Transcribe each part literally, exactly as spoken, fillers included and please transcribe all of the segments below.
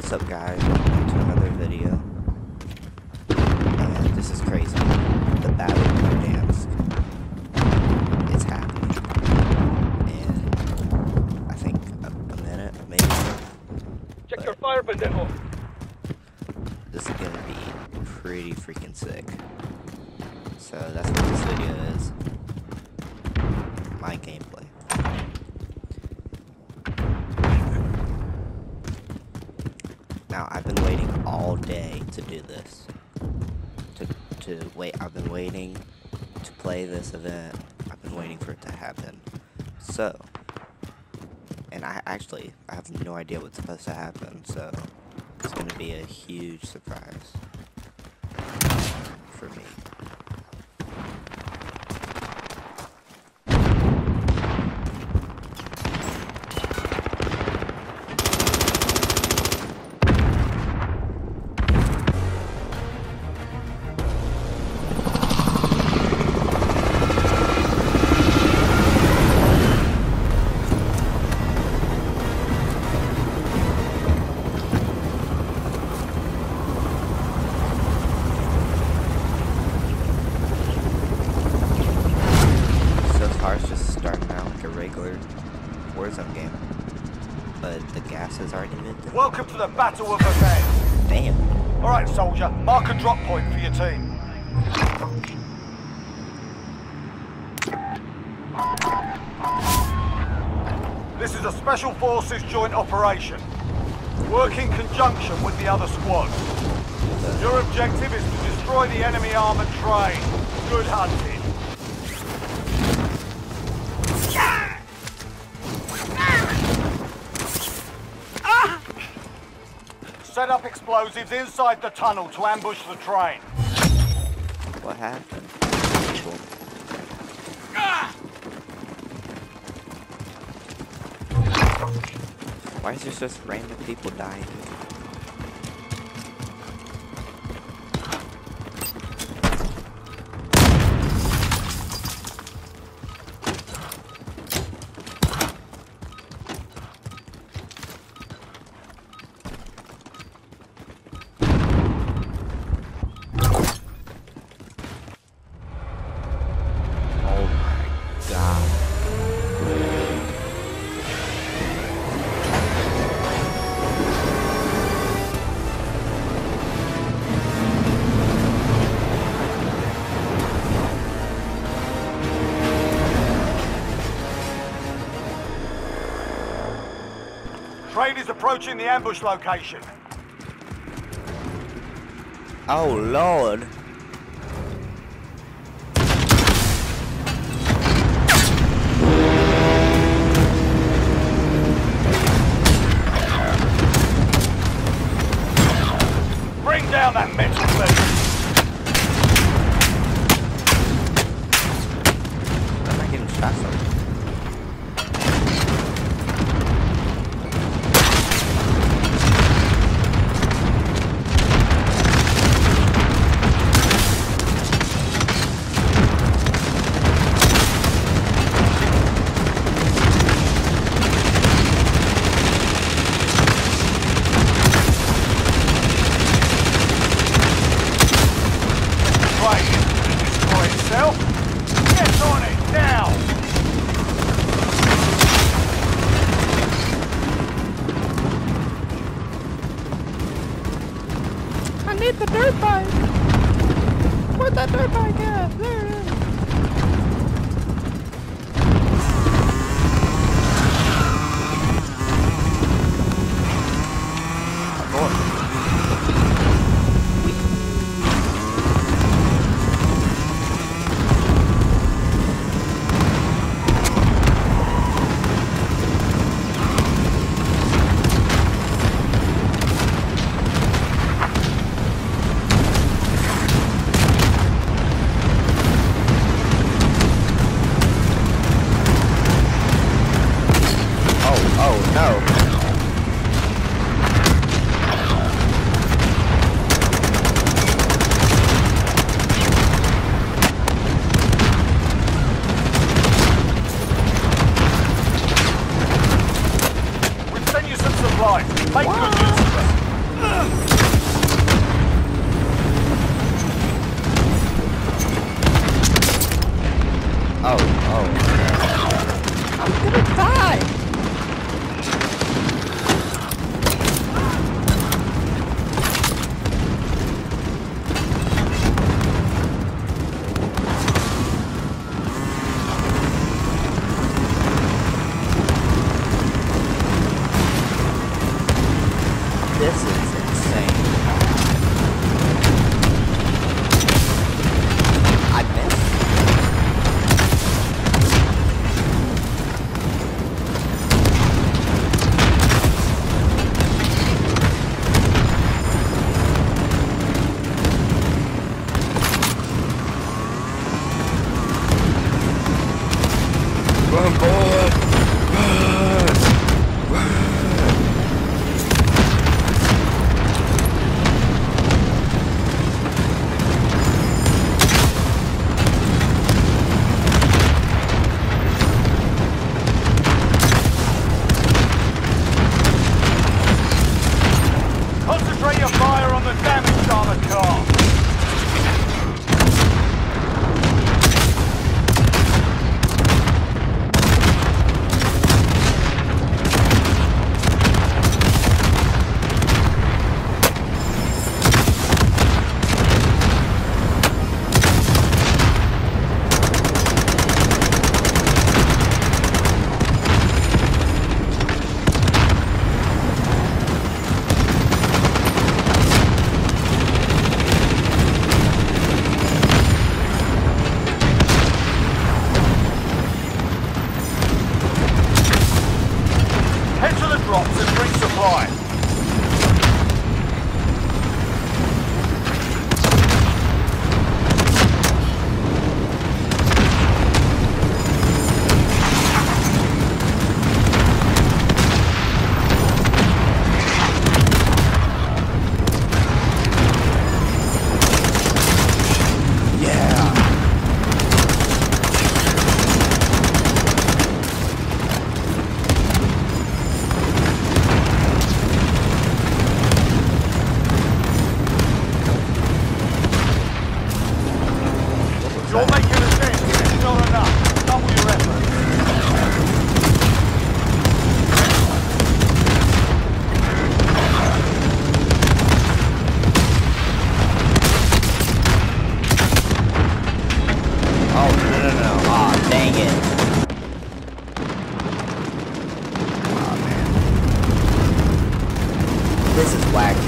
What's up, guys? Welcome to another video. And this is crazy. The Battle of Verdansk is happening. And I think a, a minute, maybe. Check but your fire, pendejo. this is gonna be pretty freaking sick. So that's what this video is. My gameplay. Now, I've been waiting all day to do this. To, to wait, I've been waiting to play this event. I've been waiting for it to happen. So, and I actually, I have no idea what's supposed to happen, so it's going to be a huge surprise for me. It's just starting out like a regular Warzone game, but the gas is already mid. Welcome to the Battle of Verdansk. Damn. Alright, soldier, mark a drop point for your team. This is a Special Forces joint operation. Work in conjunction with the other squads. Your objective is to destroy the enemy armored train. Good hunting. Set up explosives inside the tunnel to ambush the train. What happened? Why is there just random people dying? Train is approaching the ambush location. Oh Lord. Bring down that metal plate. I'm not getting shot from. Get on it now! I need the dirt bike! Where'd that dirt bike at? There it is! This is insane. I missed. Run, boy! Concentrate your fire on the damaged armored car. Head to the drops and bring supply. You're making a dent. It's not enough. Double your efforts. Oh, no, no, no. Aw, dang it. Aw, man. This is wacky.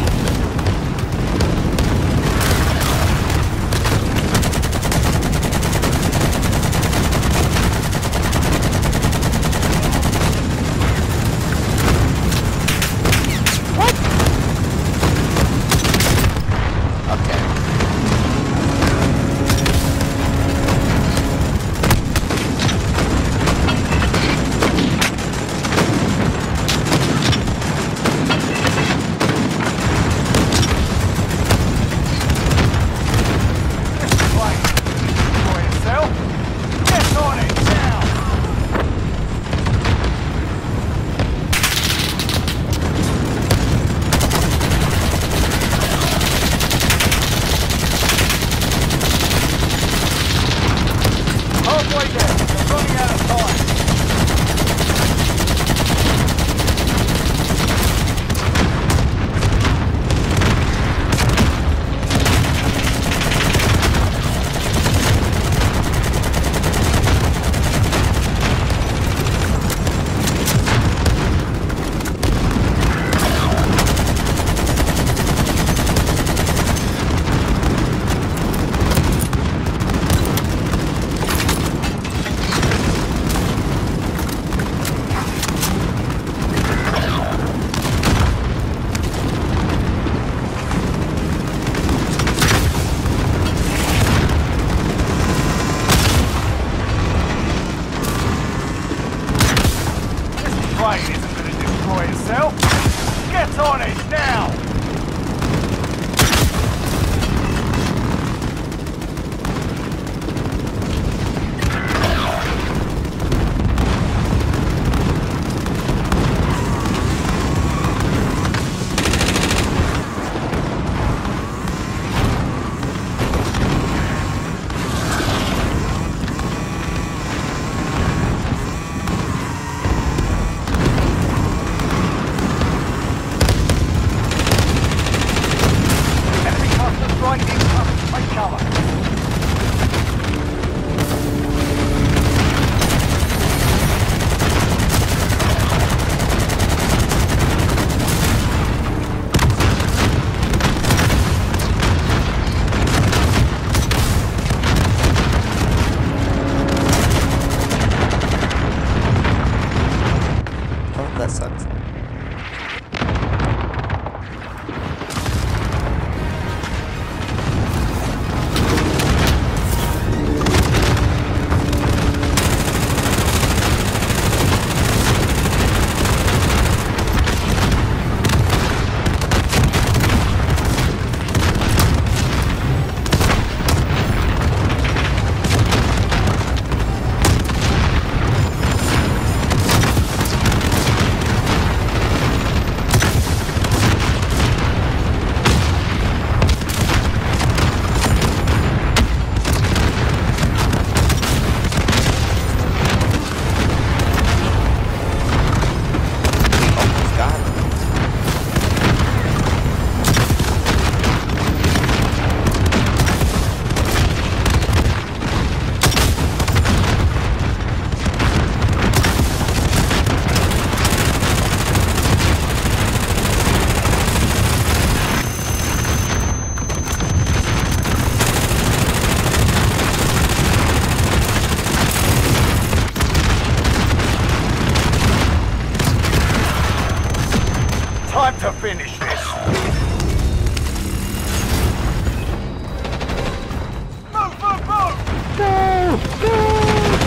Move, move, move! Go! Go!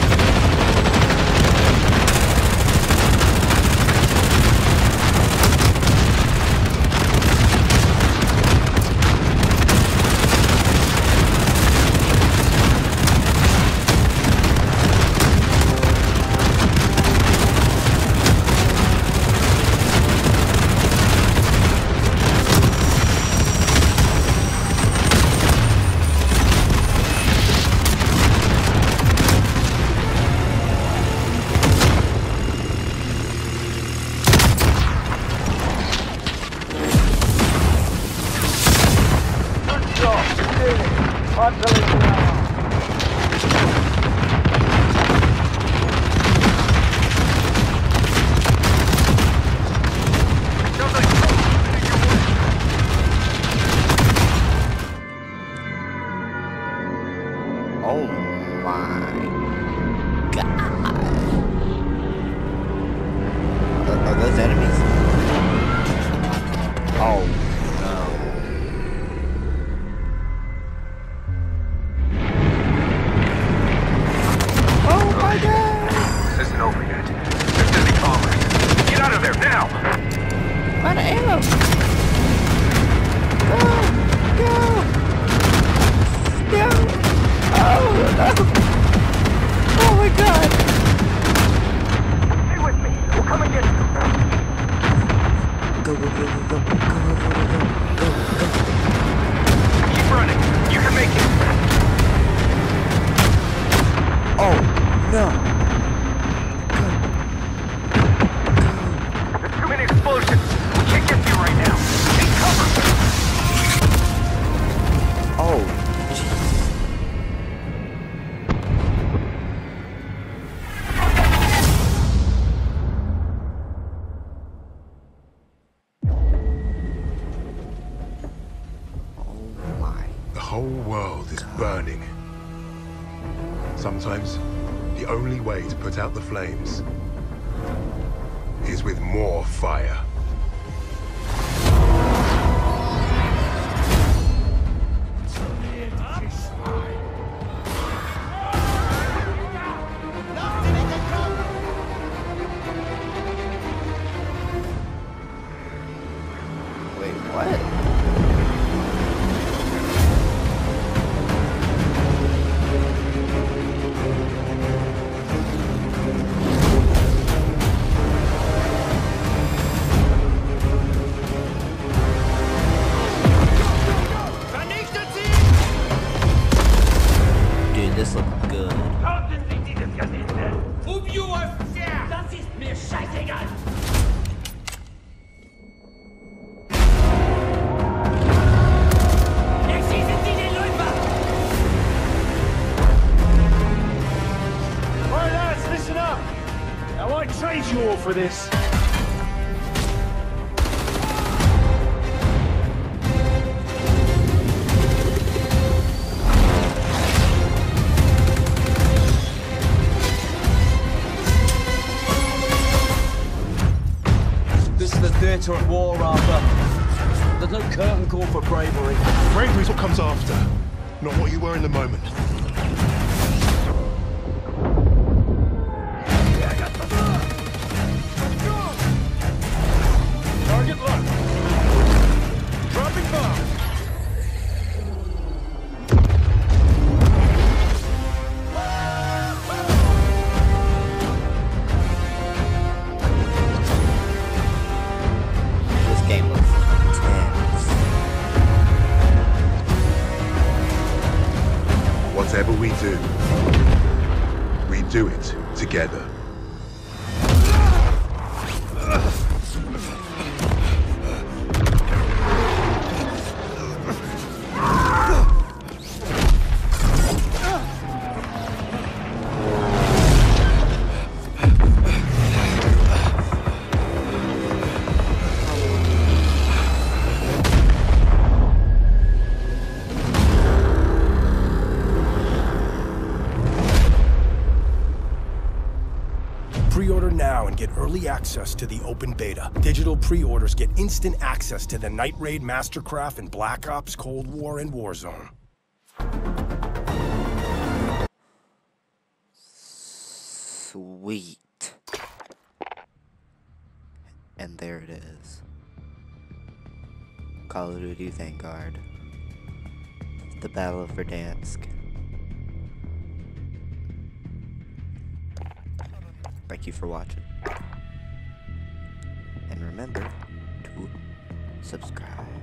Oh my god. Are, are those enemies? Oh no. Oh my god! This isn't over yet. There's Disney Commerce. Get out of there now! Out of ammo! Go! Go! Go! Oh no! Oh my god! Stay with me. We'll come and get you. Go, go, go, go, go, go, go, go, go, go, go. Keep running. You can make it. Oh no! There's too many explosions. We can't get to you right now. Take cover. Oh, jeez. Oh my. The whole world is burning. Sometimes, the only way to put out the flames is with more fire. Wait, what? Dude, this looks good. Halten Sie dieses Gelände! Um U S C! Das ist mir scheißegal! Erschießen Sie den Läufer! Alright lads, listen up. Now I trained you all for this. This is the theatre of war, Arthur. There's no curtain call for bravery. Bravery's what comes after, not what you were in the moment. Target locked. Dropping bomb. This game looks intense. Whatever we do, we do it together. early access to the open beta. Digital pre-orders get instant access to the Night Raid, Mastercraft, and Black Ops, Cold War, and Warzone. Sweet. And there it is. Call of Duty Vanguard. The Battle of Verdansk. Thank you for watching. And remember to subscribe.